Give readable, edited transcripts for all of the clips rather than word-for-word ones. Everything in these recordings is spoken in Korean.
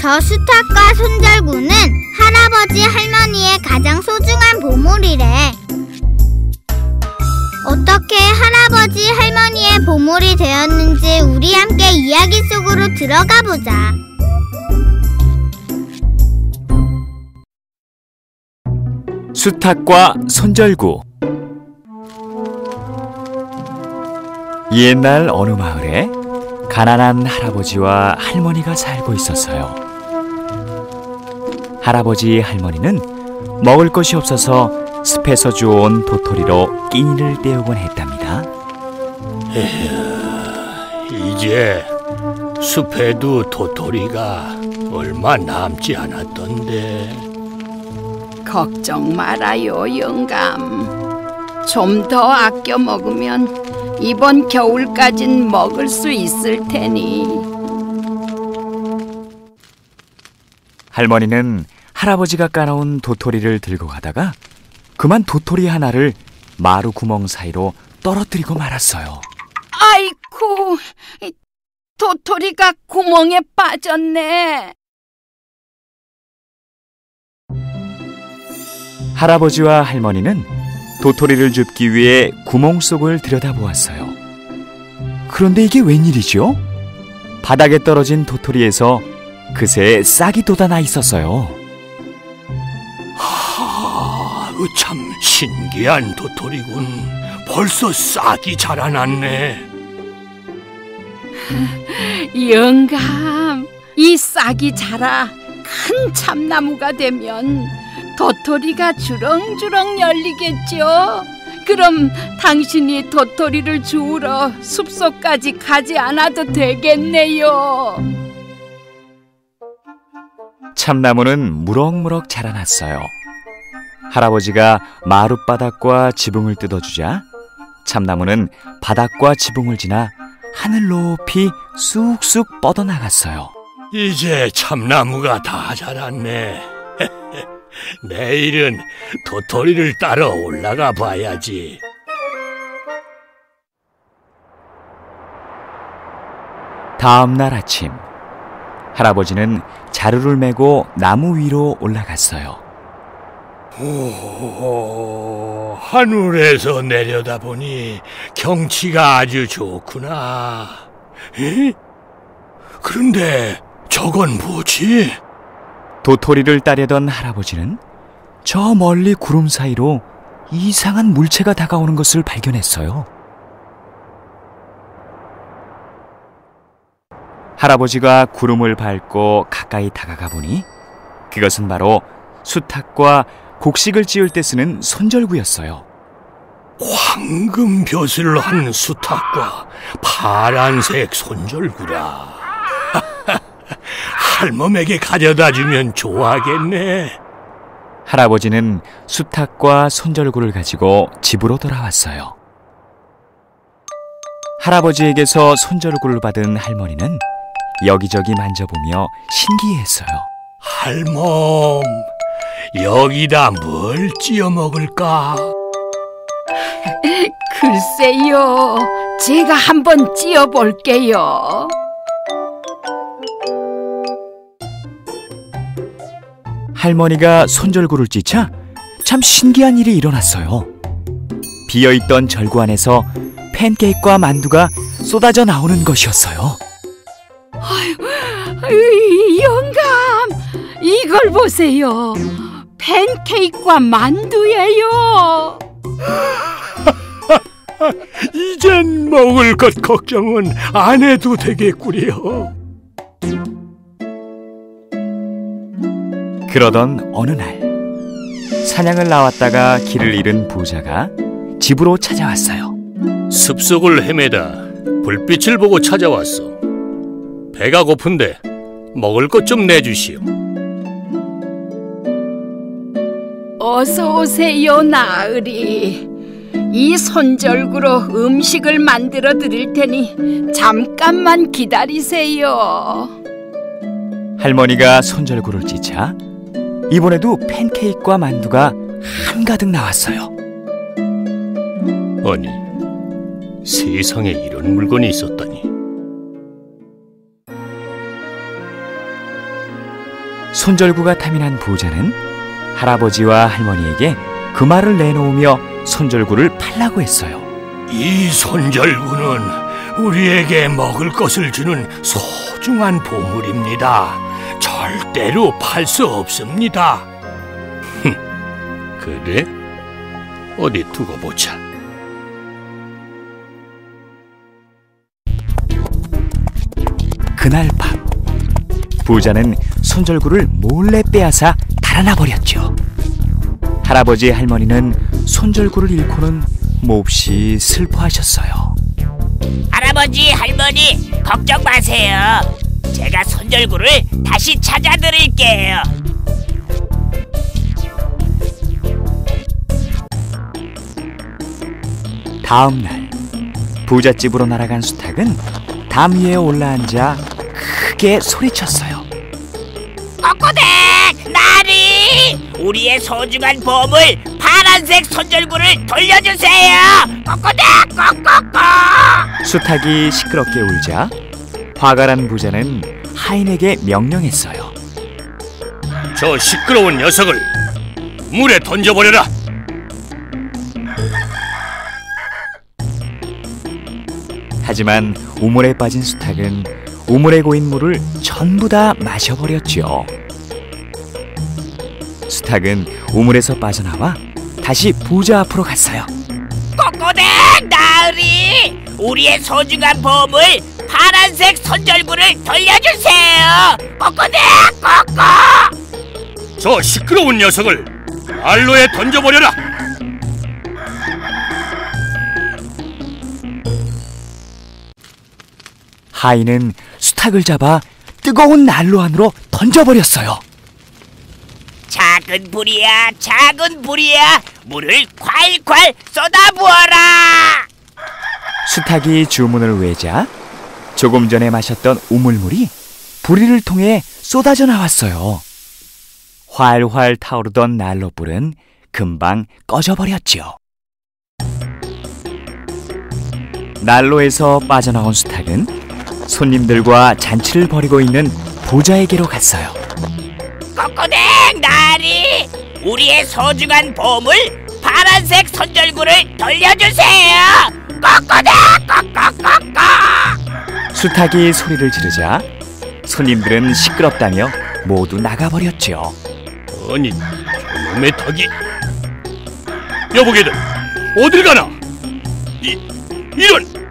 저 수탉과 손절구는 할아버지 할머니의 가장 소중한 보물이래. 어떻게 할아버지 할머니의 보물이 되었는지 우리 함께 이야기 속으로 들어가 보자. 수탉과 손절구. 옛날 어느 마을에 가난한 할아버지와 할머니가 살고 있었어요. 할아버지 할머니는 먹을 것이 없어서 숲에서 주워온 도토리로 끼니를 때우곤 했답니다. 이제 숲에도 도토리가 얼마 남지 않았던데. 걱정 말아요, 영감. 좀 더 아껴 먹으면 이번 겨울까진 먹을 수 있을 테니. 할머니는 할아버지가 까놓은 도토리를 들고 가다가 그만 도토리 하나를 마루 구멍 사이로 떨어뜨리고 말았어요. 아이쿠, 도토리가 구멍에 빠졌네. 할아버지와 할머니는 도토리를 줍기 위해 구멍 속을 들여다보았어요. 그런데 이게 웬일이죠? 바닥에 떨어진 도토리에서 그새 싹이 돋아나 있었어요. 참 신기한 도토리군. 벌써 싹이 자라났네. 영감, 이 싹이 자라 큰 참나무가 되면 도토리가 주렁주렁 열리겠죠. 그럼 당신이 도토리를 주우러 숲속까지 가지 않아도 되겠네요. 참나무는 무럭무럭 자라났어요. 할아버지가 마룻바닥과 지붕을 뜯어주자 참나무는 바닥과 지붕을 지나 하늘 높이 쑥쑥 뻗어나갔어요. 이제 참나무가 다 자랐네. 내일은 도토리를 따러 올라가 봐야지. 다음 날 아침, 할아버지는 자루를 메고 나무 위로 올라갔어요. 오, 하늘에서 내려다보니 경치가 아주 좋구나. 에? 그런데 저건 뭐지? 도토리를 따려던 할아버지는 저 멀리 구름 사이로 이상한 물체가 다가오는 것을 발견했어요. 할아버지가 구름을 밟고 가까이 다가가 보니 그것은 바로 수탉과 곡식을 찧을 때 쓰는 손절구였어요. 황금벼슬을 한 수탉과 파란색 손절구라. 할멈에게 가져다 주면 좋아하겠네. 할아버지는 수탉과 손절구를 가지고 집으로 돌아왔어요. 할아버지에게서 손절구를 받은 할머니는 여기저기 만져보며 신기해했어요. 할멈, 여기다 뭘 찧어 먹을까? 글쎄요, 제가 한번 찧어 볼게요. 할머니가 손절구를 찧자 참 신기한 일이 일어났어요. 비어있던 절구 안에서 팬케이크와 만두가 쏟아져 나오는 것이었어요. 아유, 영감, 이걸 보세요. 팬케이크와 만두예요. 이젠 먹을 것 걱정은 안 해도 되겠구려. 그러던 어느 날 사냥을 나왔다가 길을 잃은 부자가 집으로 찾아왔어요. 숲속을 헤매다 불빛을 보고 찾아왔어. 배가 고픈데 먹을 것 좀 내주시오. 어서 오세요, 나으리. 이 손절구로 음식을 만들어 드릴 테니 잠깐만 기다리세요. 할머니가 손절구를 찢자 이번에도 팬케이크와 만두가 한가득 나왔어요. 아니, 세상에 이런 물건이 있었다니. 손절구가 탐이 난 부자는 할아버지와 할머니에게 그 말을 내놓으며 손절구를 팔라고 했어요. 이 손절구는 우리에게 먹을 것을 주는 소중한 보물입니다. 절대로 팔 수 없습니다. 그래? 어디 두고 보자. 그날 밤, 부자는 손절구를 몰래 빼앗아 달아나 버렸죠. 할아버지 할머니는 손절구를 잃고는 몹시 슬퍼하셨어요. 할아버지, 할머니, 걱정 마세요. 제가 손절구를 다시 찾아드릴게요. 다음 날, 부잣집으로 날아간 수탉은 담 위에 올라앉아 크게 소리쳤어요. 꼬꼬댁! 나리! 우리의 소중한 보물 파란색 손절구를 돌려주세요! 꼬꼬댁! 꼬꼬꼬! 수탉이 시끄럽게 울자 화가 난 부자는 하인에게 명령했어요. 저 시끄러운 녀석을 물에 던져버려라. 하지만 우물에 빠진 수탉은 우물에 고인 물을 전부 다 마셔버렸죠. 수탉은 우물에서 빠져나와 다시 부자 앞으로 갔어요. 꼬꼬댁! 나으리! 우리의 소중한 보물 파란색 손절구를 돌려주세요! 꼬꼬댁! 꼬꼬! 저 시끄러운 녀석을 난로에 던져버려라. 하인은 수탉을 잡아 뜨거운 난로 안으로 던져버렸어요. 작은 불이야, 작은 불이야, 물을 콸콸 쏟아부어라! 수탉이 주문을 외자 조금 전에 마셨던 우물물이 부리를 통해 쏟아져 나왔어요. 활활 타오르던 난로불은 금방 꺼져버렸죠. 난로에서 빠져나온 수탉은 손님들과 잔치를 벌이고 있는 부자에게로 갔어요. 꼬꼬댁! 나리! 우리의 소중한 보물 파란색 손절구를 돌려주세요! 꼬꼬댁! 꼬꼬꼬꼬! 수탉이 소리를 지르자 손님들은 시끄럽다며 모두 나가버렸죠. 아니, 저놈의 덕이. 여보게들, 어딜 가나? 이런!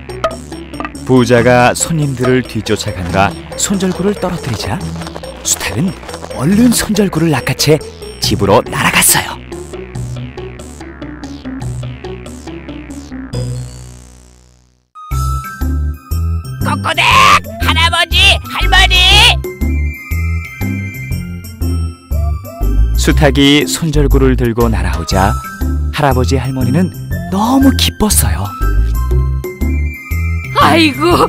부자가 손님들을 뒤쫓아가느라 손절구를 떨어뜨리자 수탉은 얼른 손절구를 낚아채 집으로 날아갔어요. 꼬꼬댁! 할아버지! 할머니! 수탉이 손절구를 들고 날아오자 할아버지 할머니는 너무 기뻤어요. 아이고,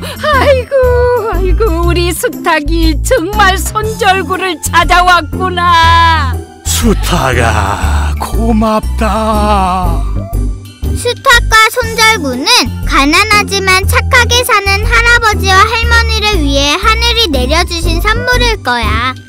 우리 수탉이 정말 손절구를 찾아왔구나. 수탉아, 고맙다. 수탉과 손절구는 가난하지만 착하게 사는 할아버지와 할머니를 위해 하늘이 내려주신 선물일 거야.